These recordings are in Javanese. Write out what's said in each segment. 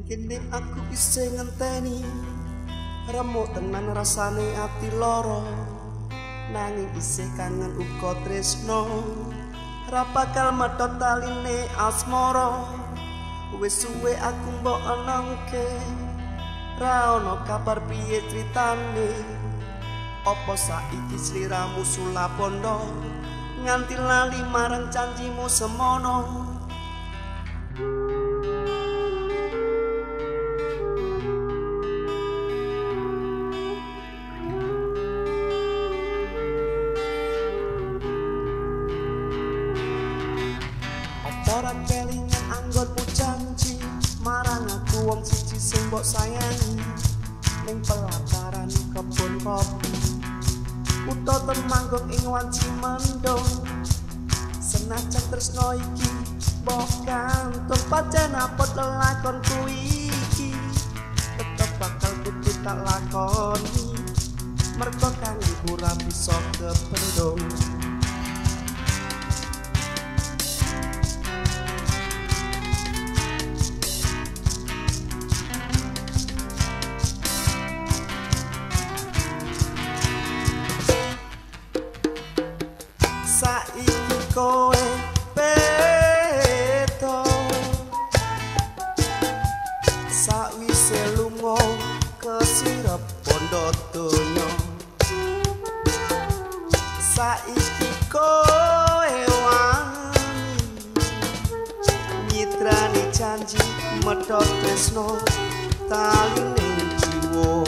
Kini aku isih ngenteni remuk tenan rasane ati loro, nanging isih kangen uga tresno, ra bakal medhot taline asmara. Wis suwe aku mbok enangke, ra ono kabar piye critane. Apa saiki sliramu sulapondo nganti lali marang janjimu semono? Ora kelingan anggonmu janji marang aku wong siji sing mbok sayangi ning pelataran kebon kopi uta temanggung ing wanci mendung. Senajan tresno iki mbok kantun pancen apot lelakonku iki tetep bakal kudu tak lakoni mergo kangenku ora bisa kependung. Saiki kowe beto sawise lunga kesirep pondok donya. Saiki kowe wani mitrani janji medhot tresno taline jiwa.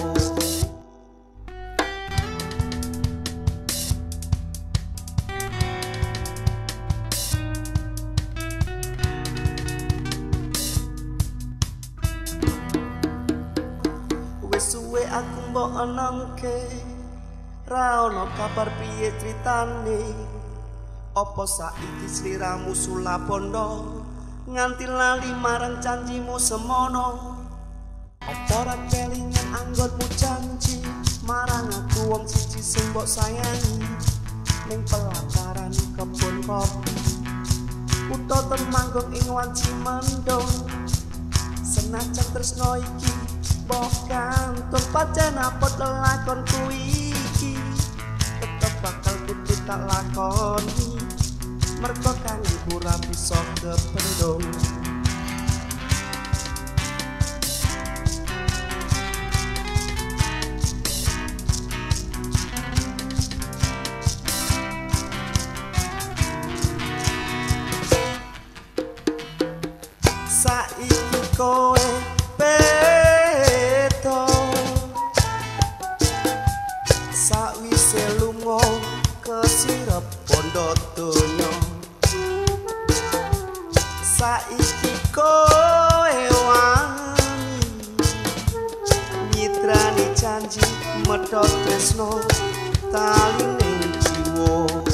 Wis suwe aku mbok enangke, ra ono kabar piye critane. Apa saiki sliramu sulapondo nganti lali marang janjimu semono? Apa ora kelingan anggonmu janji marang aku wong siji sing mbok sayangi ning pelataran kebon kopi uta temanggung ing wanci mendung. Senajan tresno iki mbok kantun pancen apot lelakonku iki tetep bakal kudu tak lakoni mergo kangenku ora bisa kependung. Saiki kowe sawise lunga kesirep pondok donya. Saiki kowe wani mitrani janji medhot tresno taline jiwa.